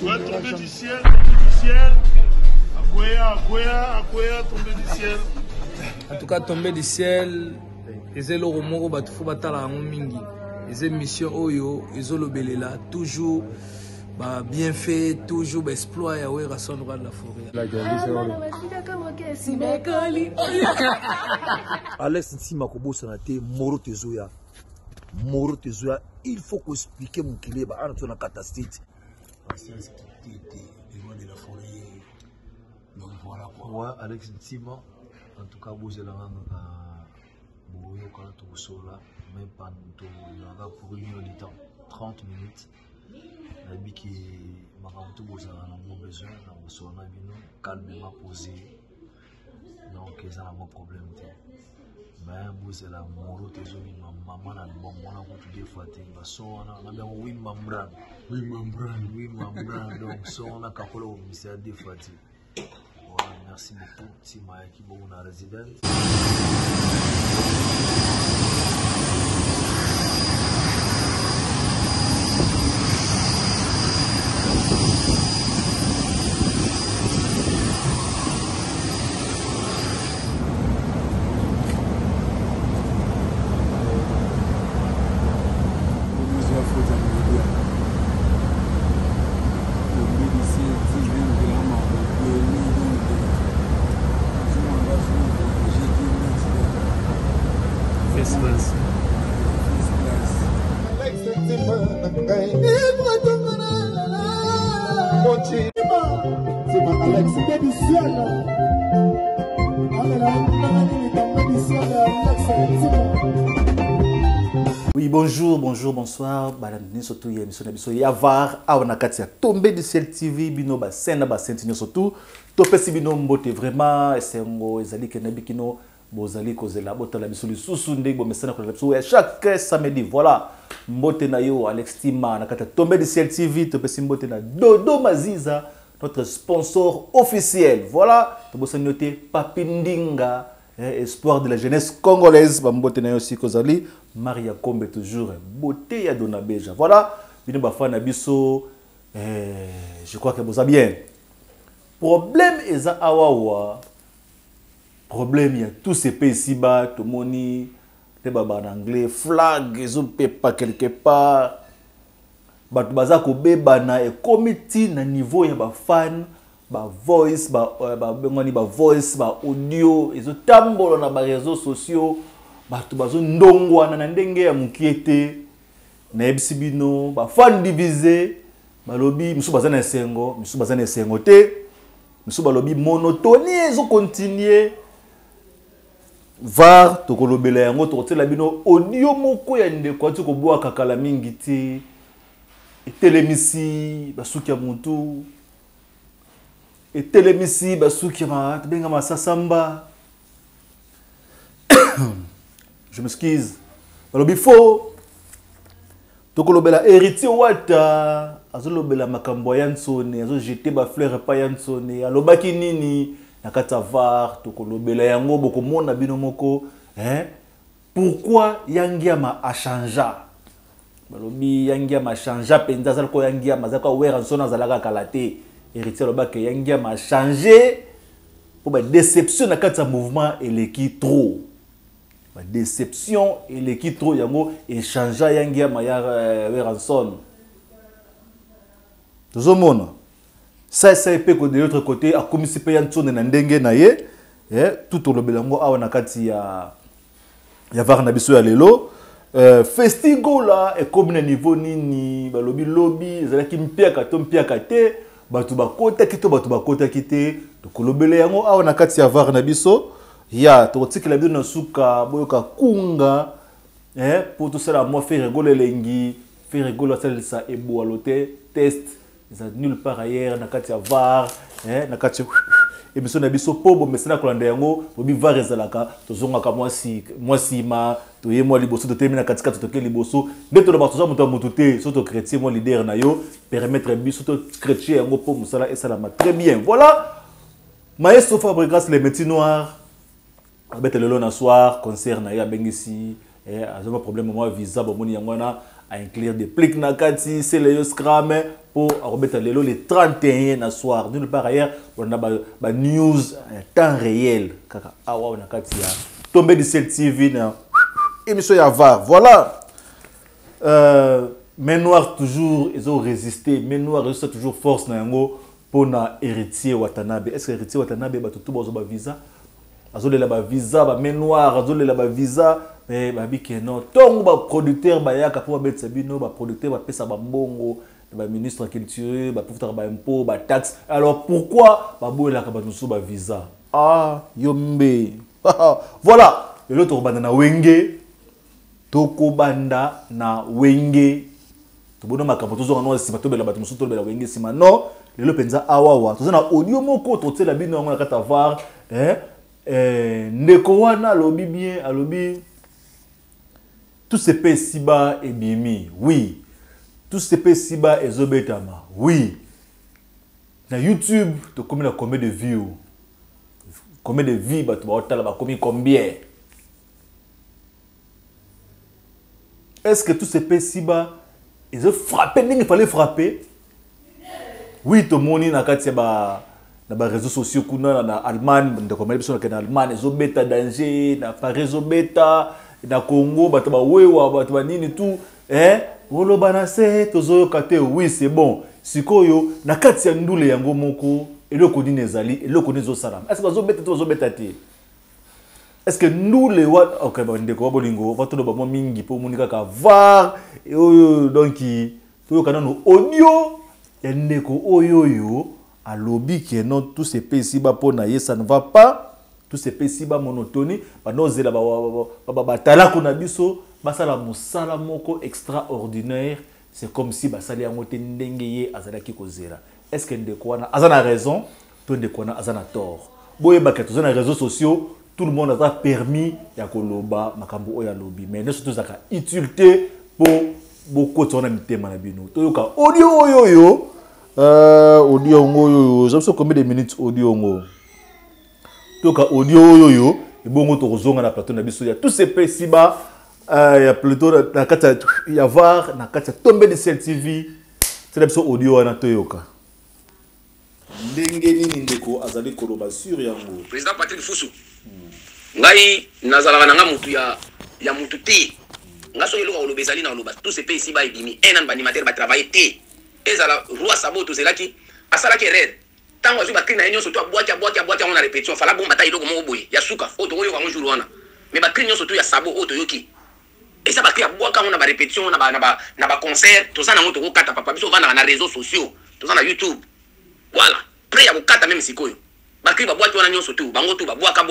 Ouais, tombé du ciel, tombé du ciel. Akwea, tombé du ciel. En tout cas, tombé du ciel. Et le romoro batufo batala mingi. Et mission oyo, ezolobelela toujours bien fait, toujours exploit ya we rason roi de la forêt. Alex Ntima kobosa na te moro tezoya. Moro tezoya, il faut qu'on explique mon kileba ana tona catastrophe. Parce que c'était loin de la forêt. Donc voilà quoi. Ouais, Alex Ntima en tout cas boze la nganga boyo kana to sola même pas to nganga pour une heure de temps, 30 minutes. Na biki makamuto boza na mon besoin na sona bino calmement posé. Donc ils ont un problème. Mais vous la moro tezoni maman na bon mona ko tudé faté ba sona na bien oui membran donc sona kakolo ministère de faté. Voilà, merci beaucoup Tima qui bon na résident. Oui, bonjour, bonsoir. Surtout, il y a Var, Awanakatia, tombé du ciel TV, Bino, Sena, Sentinio, surtout. Topesi Bino Mbote, vraiment, c'est un Ezali Kenabikino, Bozali, Kozela, Botala, Bisoli, Sousunde, Bomesana, chaque samedi, voilà. Mbote Nayo, Alex Tima, Nakata, tombé du ciel TV, Topesi Mbote na Dodo Maziza, notre sponsor officiel. Voilà, Topesi noté Papindinga. Espoir de la jeunesse congolaise, Bambote na aussi Kozali, Maria Kombe toujours, beauté ya Donabeja. Voilà, bino bafana biso, je crois que vous avez bien. Problème eza awawa, problème ya tous ces pays ici-bas, tout le monde, te baba en anglais, flag, ils ont pas quelque part, batu baza ko bebana et committee na niveau ya bafan. Ba voice, ba voice, ba audio, ezo tambolo na ba réseaux sociaux, ba tu bazo ndongwa na ndenge ya mukiete, na ebisi bino, ba fan divisé, ba lobi misu bazana esengo, misu bazana esengo te, misu ba lobi monotonie ezo continuer. Var to kolobela yango to tela bino audio moko ya ndeko ati ko bwa kakala mingi te. Etelemisi basuki ya muntu. Et télémissi, basuki benga masasamba. Je m'excuse. Alors bifo tokolobela héritier wata azolobela makambo yansone azo jeter ba fleur pa yansone alobaki nini nakata var tokolobela yango bokomona bino moko pourquoi yangiama a changé balobi yangiama a changé penza zalko yangiama zako wera nsona zalaka kalate. Héritier Lobake Yangiam a changé pour la déception dans le mouvement et l'équipe trop. La déception et l'équipe trop yango et changé Yangiam a ranson. Tout le monde. Ça peut que de l'autre côté a commis payanson na ndenge na ye tout au lobelango a nakati ya var biso ya lelo. Festigo là est comme un niveau nini balobi lobby zalaki mpiaka to mpiaka te. Batu bakota kite to kolobele yango awa na kati ya var na biso ya to tikela bino na suka boyoka kunga pour tout ça moi faire rigoler lengi faire rigoler ça et boalote test ça nulle part ailleurs na kati ya var na kati émission na biso po bo mesena kolanda yango bobi var ezalaka to zonga ka mwasi ma to ye moi liboso to temina katika to ke liboso ndeto na bato muto muto te soto chrétien moi leader na yo permettre biso to chrétien yango po musala et salama très bien. Voilà maestro Fabregas les métiers noirs abete lelo na soir concert na ya bengisi azoma problème moi visa bomoni yango na à inclure des plics na kati c'est le scram pour remettre le 31 na soir. Nulle part ailleurs, on a ba news temps réel. Kaka awa on a katia. Tombé du ciel TV na émission Yavar. Voilà. Mais noir toujours ils ont résisté. Mais noir résiste toujours force na yango pour na héritier Watanabe. Est-ce que héritier Watanabe ba tout ba visa? Azolela ba visa ba mais noir azolela ba visa mais ba bikeno. Tongo ba producteur ba yaka pour ba mettre bino ba producteur ba pesa ba mbongo. Ba ministre culture, ba pour ba impôt, ba taxe. Alors pourquoi ba boela ka ba nusu ba visa? Ah, yombe. Voilà, et l'autre banda na wenge. Toko banda na wenge. To bono makambo to zo na sima to bela ba nusu to bela wenge sima. Non, le lo penza awawa. To na audio moko to tela bino ngona kata var, ndeko wana lobi bien, alobi tout se paie si bas et bimi. Oui. Tout ce pays si bas et zobetama. Oui. Na YouTube, tu as combien de views? Combien de vues tu as combien? Est-ce que tout ce pays si bas ils ont frappé? Il fallait frapper. Oui, tout le monde na réseaux sociaux kuna na Allemagne, na Allemagne, zobeta danger, na Paris zobeta, na Congo, bataba wewa, bataba nini tout, Wolo banase tozo kate oui c'est bon. Sikoyo na kati ya ndule yango moko eloko dine ezali eloko nizo salam. Est-ce que bazo beta tozo beta te? Est-ce que ndule wa OK ba ndeko bolingo va to ba mo mingi po monika ka var oyo donc to kana no audio ya ndeko oyo alobi que non tout ce pays si ba pona ye ça ne va pas. Tout ce pays si ba monotonie ba nozela ba talako na biso. Basala musala moko extraordinaire, c'est comme si basali yangote ndengeye azalaki kozera. Est-ce que ndekwana azana raison, to ndekwana azana tort. Boye baketo zana réseaux sociaux, tout le monde a permis ya koloba makambo oya lobi, mais ne surtout zaka utilité pour beaucoup de mitema na bino. To yoka audio oyo audio ngoyo, je sais combien de minutes audio ngo. To yoka audio oyo, et bongo to kozonga na plateau na biso ya tous ces petits bas. Il y a plutôt na kata Yavar na kata Tombé du ciel TV c'est l'episode audio na toyoka ndenge nini ndeko azali koloba sur yango président Patrick Fusu ngai nazala na nga mutu ya mutu te ngaso yelo ko lobezali na loba tous ces pays ici ba ebimi un an animateur ba travailler te ezala roi saboto zelaki asala ke red tango azu ba klina nyonso to boatia on a répétition fala bomba ta iloko moko boye ya suka oto oyo ka jour wana mais ba klina nyonso to ya sabo oto yoki. Et ça va créer quand on a répétition, on a concert, tout ça, on a kata papa, on va dans les réseaux sociaux, tout ça, on a YouTube. Voilà. Après, il y a kata même si quoi. Bakri va boire tout en agnon surtout, bango tout, boaka.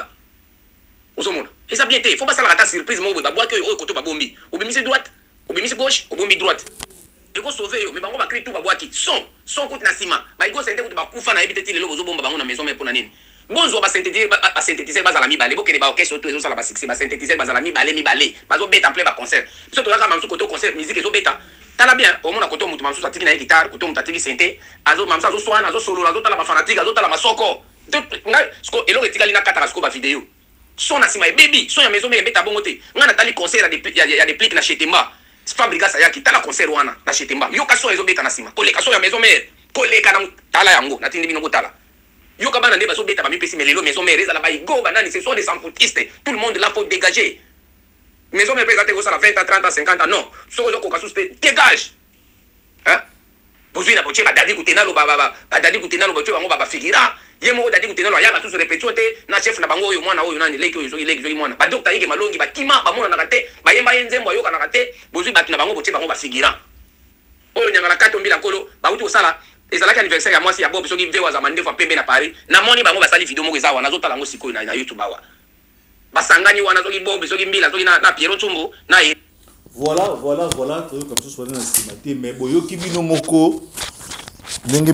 Et ça bien été, il faut pas ça la rata surprise, moi, va boire que au côté va bombi. Au bimis droite, au bimis gauche, au bombi droite. Il faut sauver, mais bango va créer tout va boire qui. Son côté na sima. Bah il faut s'intéresser pour koufa na éviter les logo bomba bango na maison mais pour nanine. Bonzo va synthétiser bas à la mi-balé, beaucoup de orchestres autour de ça, va synthétiser bas à la mi-balé, bazo bêta en plein concert. Surtout là, quand on côté concert, musique et zo bêta. T'as bien, au moins à côté, on m'a sous la guitare, côté on t'a tiré synthé, azo mamsa zo soin, azo solo, azo t'as la fanatique, azo t'as la masoko. Et l'autre est na katarasco ba vidéo. Son asima baby, son ya maison mais bêta bongoté. On a tali concert, il y a des pliques na chetemba. Fabrica ça ya qui t'as la concert wana na chetemba. Yo kaso ezo bêta na sima. Kole kaso ya maison mais kole kana tala yango, na tindi bino tala. Yo kabana ne baso beta ba mi pesi melelo maison mère za la ba go banani ce sont des sans-foutistes. Tout le monde là faut dégager. Maison mère présente ça la 20 ans 30 ans 50 ans non. So zo ko kaso dégage. Hein? Bozui na boche ba dadi kutena lo ba dadi kutena lo boche bango ba figura. Ye mo dadi kutena lo ya ba tous répétition te na chef na bango yo mwana oyo nani leki oyo leki mwana. Ba docteur yeke malongi ba kima ba mona na kate ba yemba yenzembo yo kana kate bozui ba kina bango boche bango ba figura. Oyo nyanga na kato mbila kolo ba uti osala ezalaki anniversaire ya mwasi ya Bob soki video za mande fa pembe na Paris na moni bango basali video moko eza wana zotala ngo sikoyo na YouTube awa basangani wana soki Bob soki mbila soki na Pierrot Tsumbo na voilà to comme ça soit na stimate mais boyoki bino moko ndenge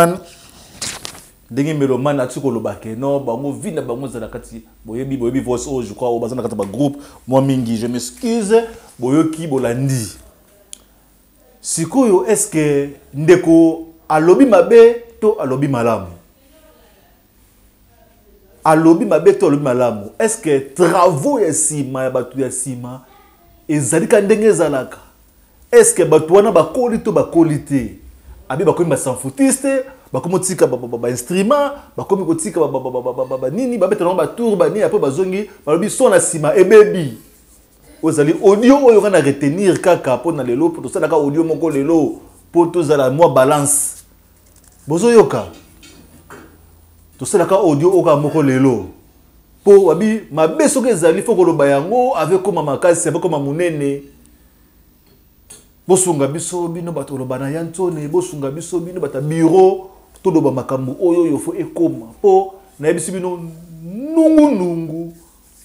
meloman atiko lobake non bango vina bango za kati boyebi voice oh je crois au bazana kata ba groupe moi mingi je m'excuse boyoki bolandi sikoyo est-ce que ndeko alobi mabe to alobi malamu est-ce que travaux ya sima ya batu ya sima ezalika ndenge ezalaka est-ce que batu wana bakoli to bakoli te abi bakomi ba sanfoutiste bakomi tika ba instrument bakomi kotika ba nini ba mettre ba tour ba nini après bazongi balobi son na sima ebebi ozali audio oyo kana retenir kaka po na lelo to sala ka audio moko lelo po to zala moi balance bozo yoka to sala ka audio oka moko lelo po abi mabeso ke zali fo ko loba yango avec comme makasi avec comme munene bosunga biso bino bato loba na yantone bosunga biso bino bata bureau to loba makambu oyo yo fo ekoma po na yebisi bino nungu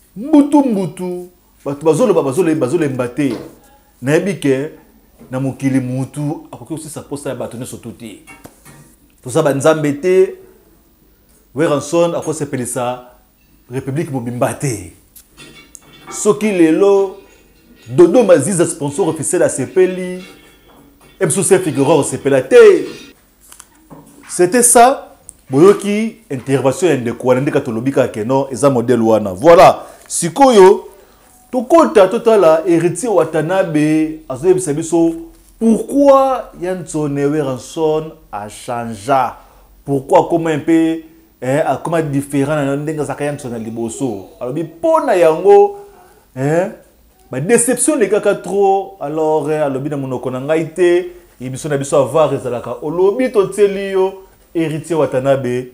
mbutu bato bazolo mbate na yebike na mokili mutu akoki aussi sa posa ya bato ne sotuti to sa banzambe te Weranson ako sepelisa République Mobimbate soki lelo Dodo Maziza sponsor officiel à Sepeli Ebsousse Figureur Sepelate. C'était ça. Boyoki intervention indécoulée katolobika keno eza modèle wana. Voilà. Sikoyo tokota totala héritier Watanabe azoyebisa biso pourquoi Yansone Weranson a changé. Pourquoi comment un peu comment différent na ndenga zaka Yansone liboso. Alors bi pona yango ba déception les gars trop alors alobi na monoko na ngai te ibiso na biso avoir ezalaka olobi to telio héritier Watanabe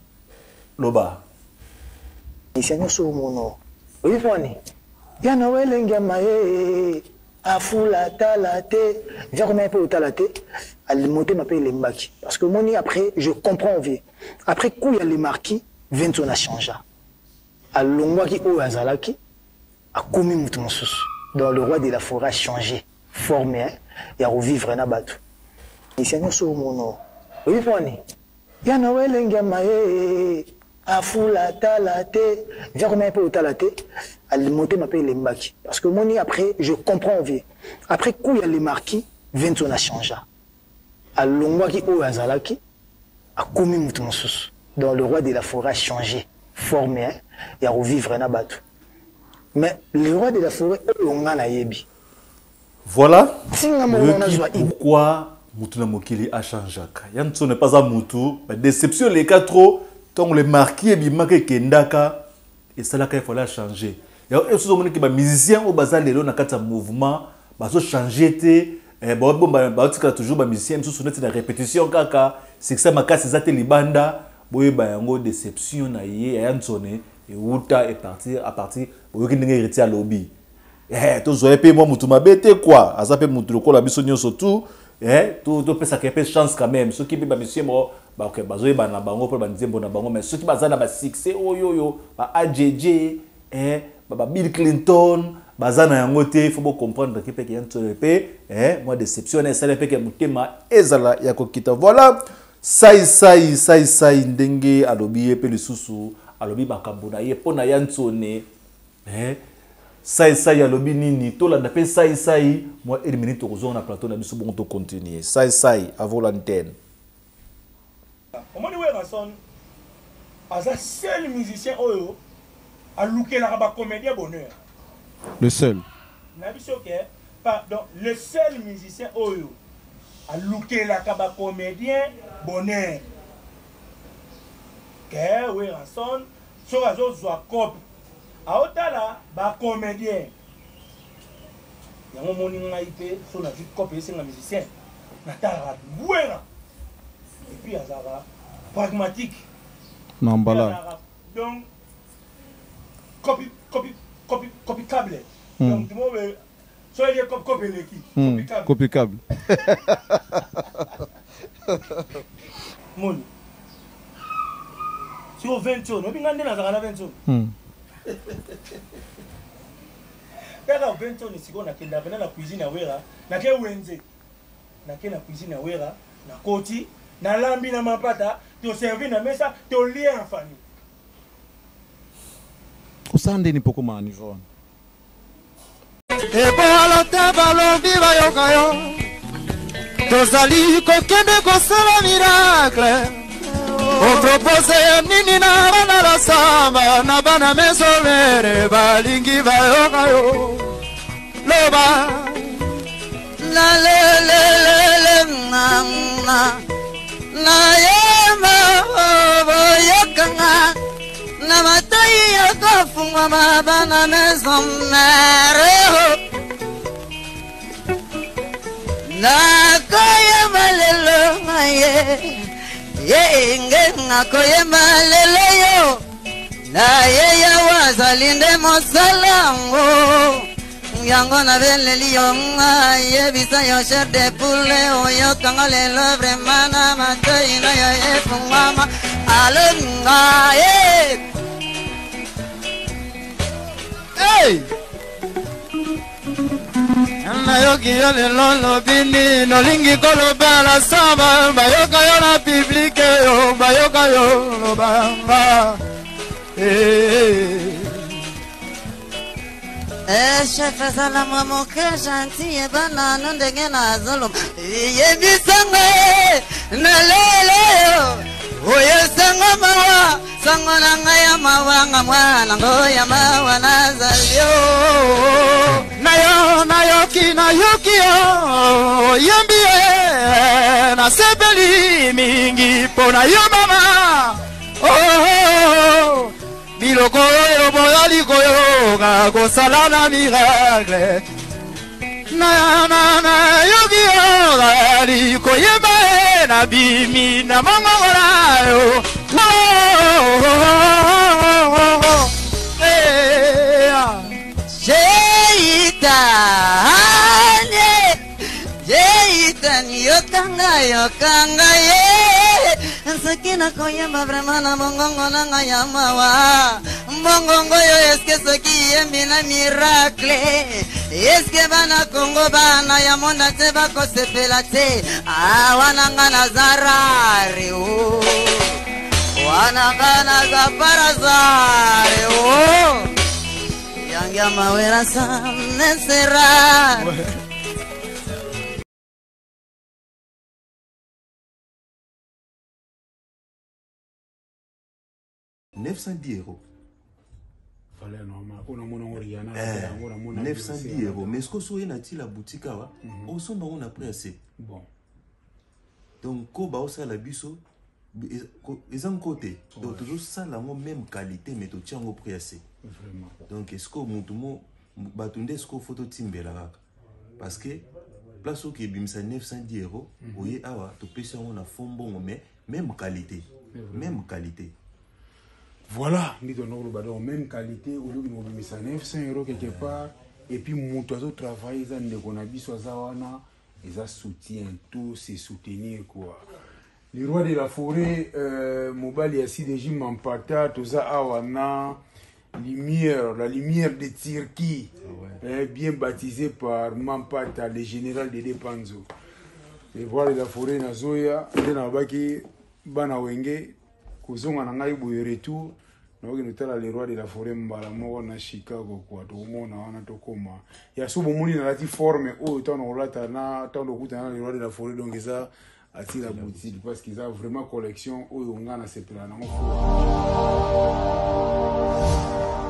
loba isenyo so mono oyifoni yana welenga maye afula talate jamais pas talate al monter m'appelle les mbaki parce que moni après je comprends vie après coup il y a les marquis 20 on a changé alongwa ki o azalaki Akoumi Moutoumoussous. Donc le roi de la forêt a changé, formé, il a revivre na batu. Il s'est mis sur mon nom. Oui, Fanny. Il y a Noël Ngamae, Afula Talate, j'ai remis un peu au Talate, à monter m'appelle les Mbaki. Parce que mon après, je comprends vie. Après coup, il y a les marquis, 20 on a changé. À l'ongwa qui o azalaki, Akoumi Moutoumoussous. Donc le roi de la forêt a changé, formé, il a revivre na batu. Mais le roi de la forêt, on a yebi. Voilà. Pourquoi Moutouna Mokili a changé? Yanto n'est pas un Moutou. La déception, les quatre trop, tant les marquis et bimake kendaka, et ça là qu'il fallait changer. Il y a aussi des musiciens au bazar de l'eau dans un mouvement, ils ont changé. Toujours des musiciens, ils sont dans la répétition. C'est que ça m'a cassé les libanda. Il y a une déception. Il y a une et Outa est parti à partir pour qu'il n'ait hérité à lobby. Tu as payé moi Moutouma bête quoi? À ça peut Moutouko la bisonnion surtout. Tu peux ça quelque chance quand même. Ceux qui peuvent monsieur moi, bah ok, bazoé bana bango pour bandier bon bango, mais ceux qui bazana ba succès oh yo yo, ba AJJ, ba Bill Clinton, bazana yangote, faut bien comprendre que peut y a un moi déceptionné ça le fait que Moutema ezala ya kokita. Voilà. Sai ndenge alobi pe le susu. Alobi bakambuna ye pona yansone sai alobi nini to la ndape sai moi éliminer to kozona na plateau na biso bon to continuer sai avant l'antenne. Omoni Weranson asa seul musicien oyo a looké la ba comédien bonheur. Le seul. Na biso ke pardon, le seul musicien oyo a looké la ba comédien bonheur. Que Weranson sur la zone soit cop a otala ba comédien yango moni ngaite sur la vie cop et c'est un musicien natala buena et puis azara pragmatique Nambala donc copicable donc du moment soit il est copie l'équipe copicable moni si au 20 on bien ngande na zakana 20 Kaka 20 on siko na kenda na cuisine ya wera na ke wenze na ke na cuisine ya wera na koti na lambi na mapata to servir na mesa to lier en famille usande ni poko mani jone e bolo te balo viva yo kayo tozali kokende kosala miracle on propose nini na bana la samba na bana mesovere balingi bayoka yo loba na le boyekanga na yema boyekanga na matai yakafungwa mabana maison mère na koyema lelo ye ngenga koyema lelo yo na ye ya wazalinde mosalango yango na beleli yo ye bisa yo chef de poule oyo kanga lelo vraiment na matai na yo efungwama alonga hey nayoki yo lelo lobini nolingi koloba na samba bayoka yo na publike yo bayoka yo lobanga chef azala mwamoke gentil banano ndenge nazolo yebisanga na lelo oyo sango mawa sango na ngai ya mawanga mwana ngo ya mawa nazalio nayoki yo yembie nasepeli mingi mpo na yo mama biloko oyo boyali koyoka kosala na miracle nayoki yo ali koyeba na bimi na mongongola yo Jeitani yokanga ye Sakina koyemba vraiment na mongongo na nga ya mawa Mongongo yo eske soki yembi na miracle Eske bana Kongo bana ya monda te bako sepela te Wananga na zarare Wananga na zaparazare Yangia mawera sa nesera 910 €. 910 €. Mais est-ce que vous avez la boutique au son on a pris assez. Bon. Donc, quand vous avez la biso, ils ont côté. Donc, toujours ça la même qualité, mais tu tiens au prix assez. Vraiment. Donc, est-ce que vous avez est-ce que vous photo timbela parce que place où qui bimsa 910 €, vous voyez, tu peux faire un fond bon, mais même qualité. Même qualité. Voilà, nous avons même qualité, au lieu de 900 € quelque part, et puis nous avons travaillé, ils ont soutien, tout c'est soutenir quoi. Les rois de la forêt, Mobali Assi de Jim Mampata, tout ça, Awana, lumière, la lumière de Tirki, bien baptisé par Mampata, le général de Depanzo. Les rois de la forêt, Nazoya, Denabaki, Banawenge, Kozonga nangai boye retour na oki notala le roi de la forêt mbala moko na Chicago kwa to mona wana to koma ya so bomoni na lati forme o to na olata na to lokuta na le roi de la forêt donc ça attire la boutique parce qu'ils ont vraiment collection o yonga na sepela na